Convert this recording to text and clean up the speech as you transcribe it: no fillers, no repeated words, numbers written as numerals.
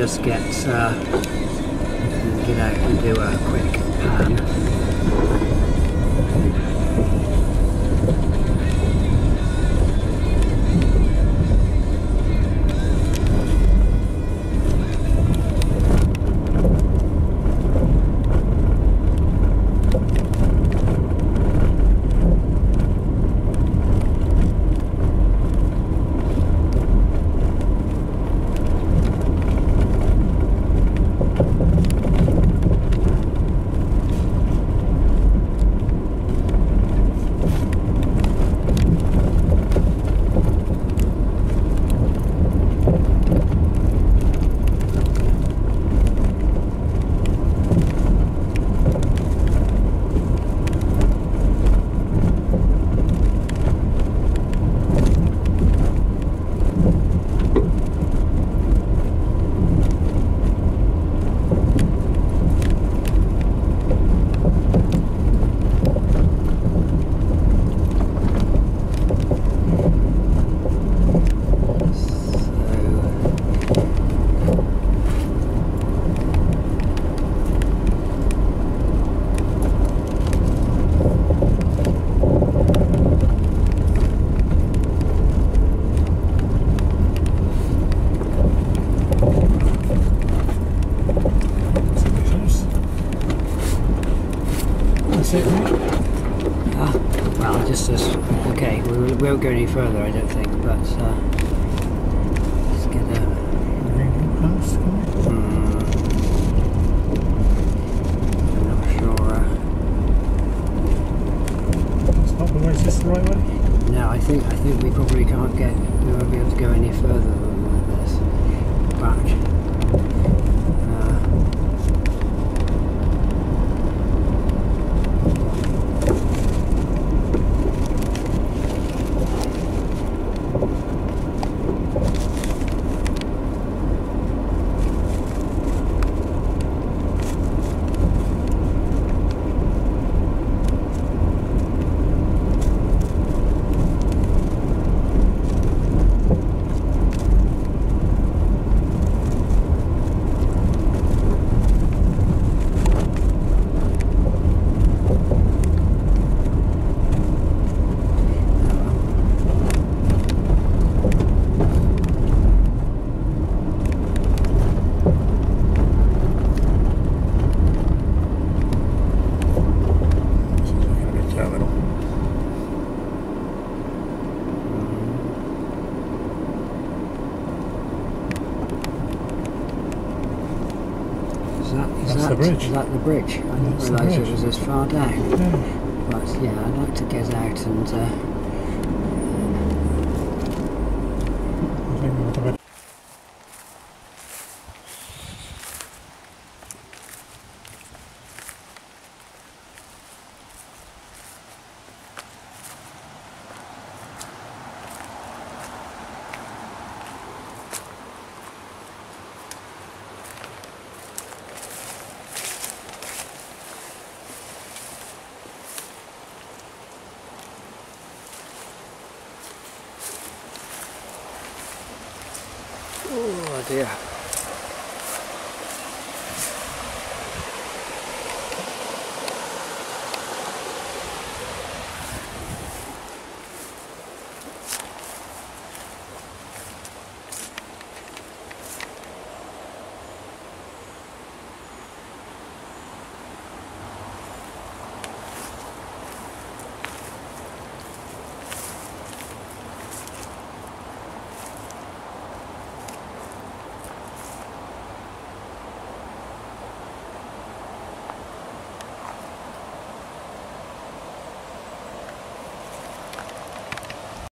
just get out and do a quick pan. Well, just as okay, we won't go any further, I don't think, but let's get a I'm not sure. It's not the way, is this the right way? No, I think we probably can't get, we won't be able to go any further than this back. That's the bridge. Is that the bridge? I didn't realise it was this far down. Yeah. But yeah, I'd like to get out and I think we've got a bit. oh dear.